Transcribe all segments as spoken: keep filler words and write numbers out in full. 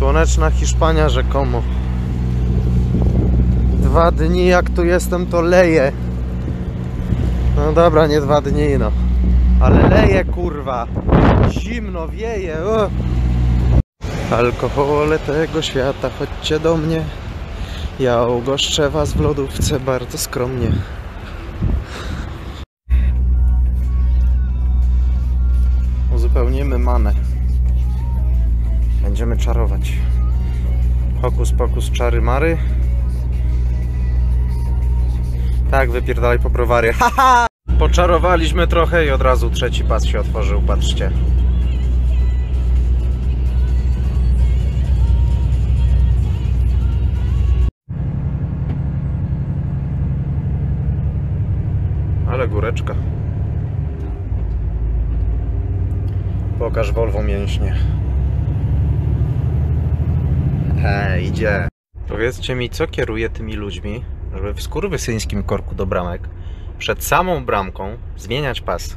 Słoneczna Hiszpania rzekomo. Dwa dni jak tu jestem, to leje. No dobra, nie dwa dni no. Ale leje, kurwa. Zimno, wieje. O. Alkohole tego świata, chodźcie do mnie. Ja ugoszczę was w lodówce bardzo skromnie. Uzupełnimy manę. Będziemy czarować. Hokus pokus czary mary. Tak, wypierdalaj po browary. Haha! Poczarowaliśmy trochę i od razu trzeci pas się otworzył, patrzcie. Ale góreczka. Pokaż Volvo mięśnie. Hej, idzie. Powiedzcie mi, co kieruje tymi ludźmi, żeby w skurwysyńskim korku do bramek przed samą bramką zmieniać pas.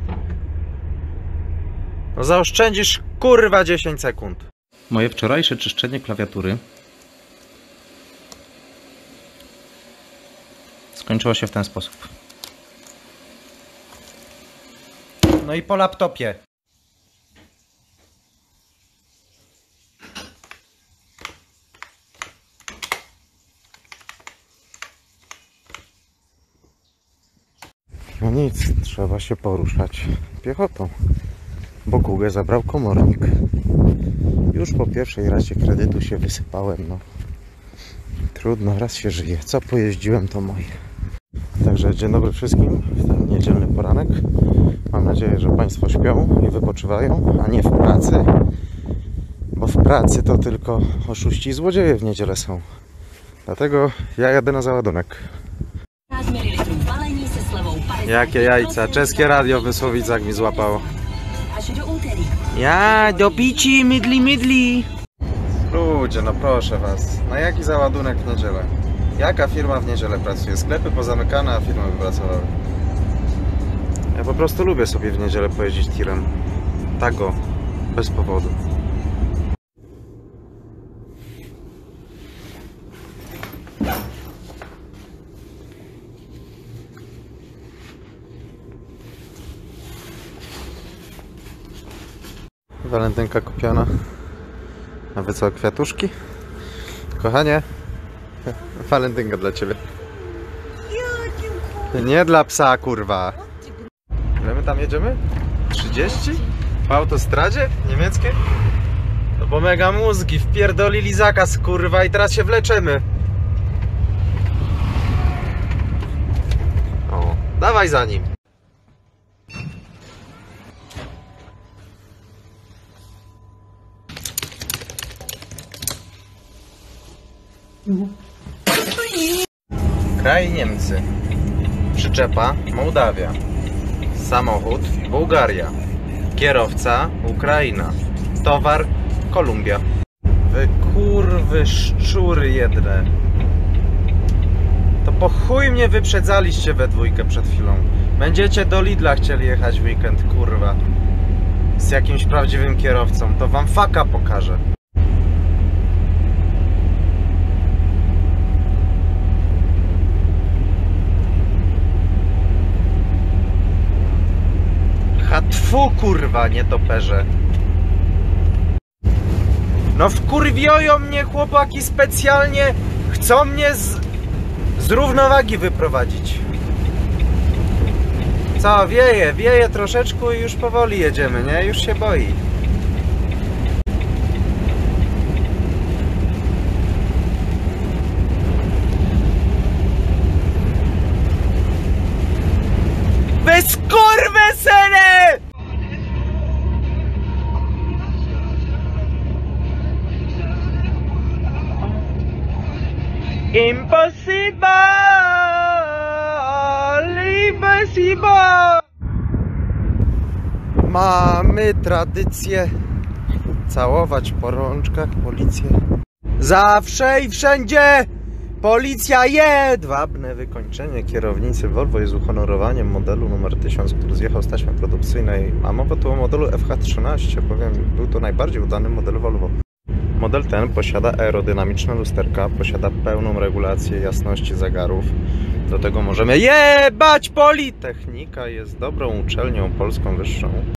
No zaoszczędzisz kurwa dziesięć sekund. Moje wczorajsze czyszczenie klawiatury skończyło się w ten sposób. No i po laptopie. No nic, trzeba się poruszać piechotą, bo Kugę zabrał komornik. Już po pierwszej razie kredytu się wysypałem, no. Trudno, raz się żyje. Co pojeździłem, to moje. Także dzień dobry wszystkim w ten niedzielny poranek. Mam nadzieję, że Państwo śpią i wypoczywają, a nie w pracy. Bo w pracy to tylko oszuści i złodzieje w niedzielę są. Dlatego ja jadę na załadunek. Jakie jajca? Czeskie radio w Mysłowicach mi złapało. Ja, do pici, mydli, mydli. Ludzie, no proszę was. Na jaki załadunek w niedzielę? Jaka firma w niedzielę pracuje? Sklepy pozamykane, a firmy wypracowały. Ja po prostu lubię sobie w niedzielę pojeździć tirem. Tak go, bez powodu. Walentynka kupiona. A wy co, kwiatuszki? Kochanie, walentynka dla ciebie. Nie dla psa, kurwa. Ile my tam jedziemy? trzydzieści? W autostradzie niemieckiej? No bo mega mózgi, wpierdolili zakaz, kurwa, i teraz się wleczemy. O, dawaj za nim. Kraj Niemcy. Przyczepa Mołdawia. Samochód Bułgaria. Kierowca Ukraina. Towar Kolumbia. Wy kurwy szczury jedne. To po chuj mnie wyprzedzaliście we dwójkę przed chwilą. Będziecie do Lidla chcieli jechać w weekend, kurwa. Z jakimś prawdziwym kierowcą. To wam faka pokażę. Tfu, kurwa, nietoperze. No wkurwioją mnie chłopaki specjalnie. Chcą mnie z, z równowagi wyprowadzić. Co, wieje, wieje troszeczkę i już powoli jedziemy, nie? Już się boi. Wy skurwysyny! Impossible! Impossible! Mamy tradycję całować po rączkach policję. Zawsze i wszędzie policja jedwabne wykończenie kierownicy Volvo jest uhonorowaniem modelu numer tysiąc, który zjechał z taśmy produkcyjnej. A mowa tu o modelu F H trzynaście, powiem, był to najbardziej udany model Volvo. Model ten posiada aerodynamiczne lusterka, posiada pełną regulację jasności zegarów. Do tego możemy jebać Politechnika, jest dobrą uczelnią polską wyższą.